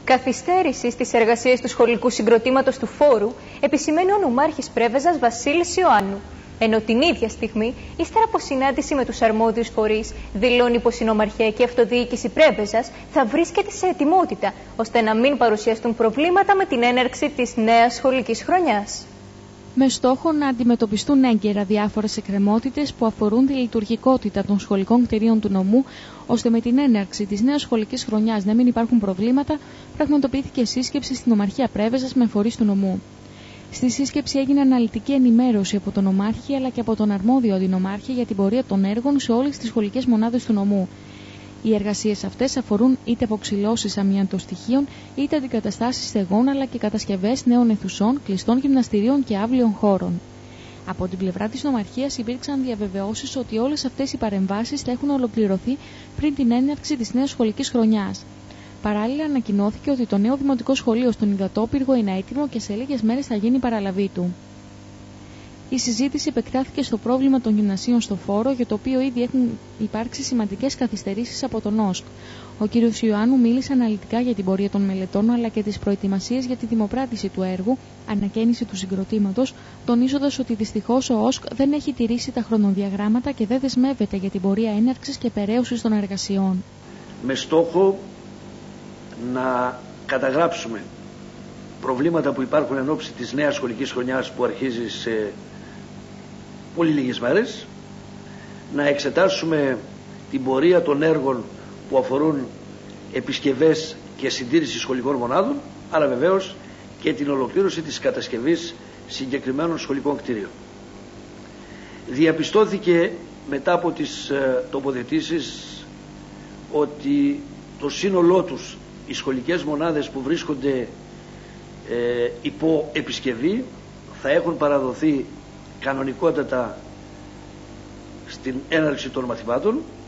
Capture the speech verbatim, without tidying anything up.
Καθυστέρηση στις εργασίες του σχολικού συγκροτήματος του Φόρου επισημαίνει ο νομάρχης Πρέβεζας Βασίλης Ιωάννου. Ενώ την ίδια στιγμή, ύστερα από συνάντηση με τους αρμόδιους φορείς, δηλώνει πως η Νομαρχιακή Αυτοδιοίκηση Πρέβεζας θα βρίσκεται σε ετοιμότητα, ώστε να μην παρουσιαστούν προβλήματα με την έναρξη της νέας σχολικής χρονιάς. Με στόχο να αντιμετωπιστούν έγκαιρα διάφορες εκκρεμότητες που αφορούν τη λειτουργικότητα των σχολικών κτηρίων του νομού, ώστε με την έναρξη της νέας σχολικής χρονιάς να μην υπάρχουν προβλήματα, πραγματοποιήθηκε σύσκεψη στην Νομαρχία Πρέβεζας με φορείς του νομού. Στη σύσκεψη έγινε αναλυτική ενημέρωση από τον νομάρχη αλλά και από τον αρμόδιο αντινομάρχη για την πορεία των έργων σε όλες τις σχολικές μονάδες του νομού. Οι εργασίες αυτές αφορούν είτε αποξυλώσεις αμοιαντοστοιχείων, είτε αντικαταστάσεις στεγών αλλά και κατασκευές νέων αιθουσών, κλειστών γυμναστηρίων και αύλιων χώρων. Από την πλευρά της Νομαρχίας υπήρξαν διαβεβαιώσεις ότι όλες αυτές οι παρεμβάσεις θα έχουν ολοκληρωθεί πριν την έναρξη της νέας σχολικής χρονιάς. Παράλληλα, ανακοινώθηκε ότι το νέο δημοτικό σχολείο στον Ιδατόπυργο είναι έτοιμο και σε λίγες μέρες θα γίνει η παραλαβή του. Η συζήτηση επεκτάθηκε στο πρόβλημα των γυμνασίων στο Φόρο, για το οποίο ήδη έχουν υπάρξει σημαντικές καθυστερήσεις από τον ΟΣΚ. Ο κ. Ιωάννου μίλησε αναλυτικά για την πορεία των μελετών αλλά και τις προετοιμασίες για τη δημοπράτηση του έργου, ανακαίνιση του συγκροτήματος, τονίζοντας ότι δυστυχώς ο ΟΣΚ δεν έχει τηρήσει τα χρονοδιαγράμματα και δεν δεσμεύεται για την πορεία έναρξης και περαίωσης των εργασιών. Με στόχο να καταγράψουμε προβλήματα που υπάρχουν εν ώψη της νέας σχολικής χρονιάς που αρχίζει σε πολύ λίγες μέρες, να εξετάσουμε την πορεία των έργων που αφορούν επισκευές και συντήρηση σχολικών μονάδων, αλλά βεβαίως και την ολοκλήρωση της κατασκευής συγκεκριμένων σχολικών κτηρίων. Διαπιστώθηκε μετά από τις ε, τοποθετήσεις ότι το σύνολό τους, οι σχολικές μονάδες που βρίσκονται ε, υπό επισκευή, θα έχουν παραδοθεί κανονικότατα στην έναρξη των μαθημάτων